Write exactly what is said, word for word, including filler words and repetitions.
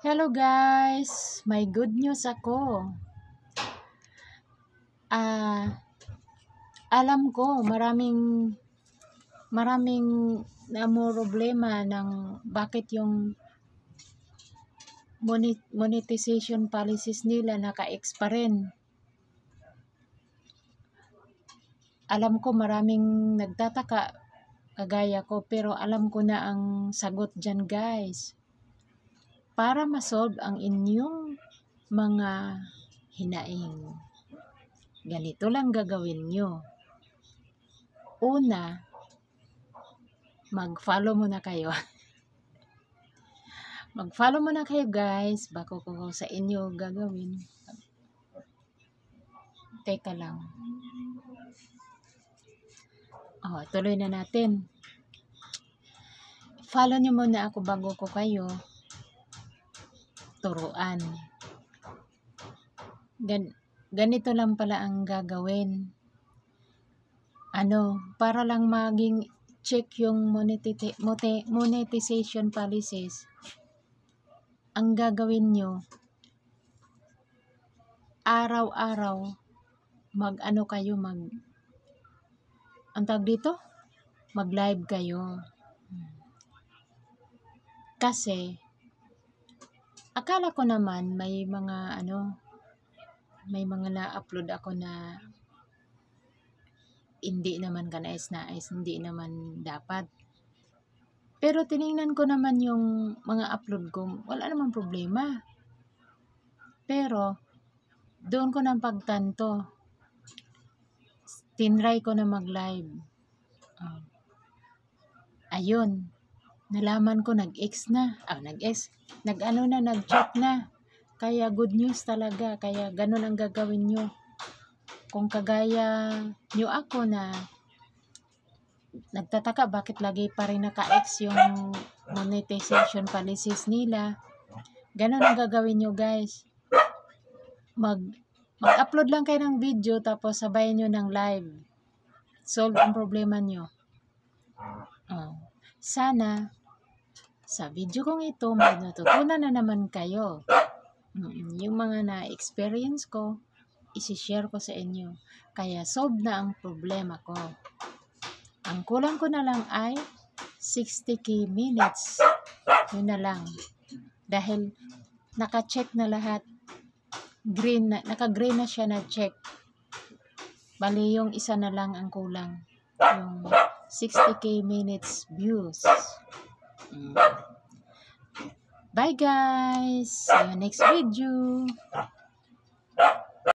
Hello guys! May good news ako. Ah, alam ko maraming maraming namomroblema ng bakit yung monetization policies nila naka-ex pa rin. Alam ko maraming nagtataka kagaya ko, pero alam ko na ang sagot dyan guys. Para ma-solve ang inyong mga hinaing, ganito lang gagawin nyo. Una, mag-follow muna kayo. Mag-follow muna kayo guys bago ko sa inyo gagawin. Teka lang. Oh, tuloy na natin. Follow nyo muna ako bago ko kayo turuan. Gan ganito lang pala ang gagawin. Ano, para lang maging check yung monetization policies, ang gagawin nyo, araw-araw, mag-ano kayo, mag, ang tawag dito? Mag-live kayo. Kasi, akala ko naman may mga ano, may mga na-upload ako na hindi naman kanais-nais, hindi naman dapat. Pero tiningnan ko naman yung mga upload ko, wala namang problema. Pero, doon ko nang pagtanto, tinry ko na mag-live. Uh, ayun, nalaman ko nag-ex na, ah, nag-ex, nag-ano na, nag-chat na. Kaya good news talaga, kaya ganun ang gagawin nyo. Kung kagaya nyo ako na nagtataka bakit lagi pa rin naka-ex yung monetization policies nila, ganun ang gagawin nyo guys. Mag, mag-upload lang kayo ng video tapos sabayan nyo ng live. Solve ang problema nyo. Oh. Sana sa video kong ito may natutunan na naman kayo. Yung mga na-experience ko, isi-share ko sa inyo. Kaya solve na ang problema ko. Ang kulang ko na lang ay sixty K minutes. Yun na lang. Dahil naka-check na lahat. Green na, naka-green na siya na check. Bali yung isa na lang ang kulang. Yung sixty K minutes views. Bye guys! See you next video!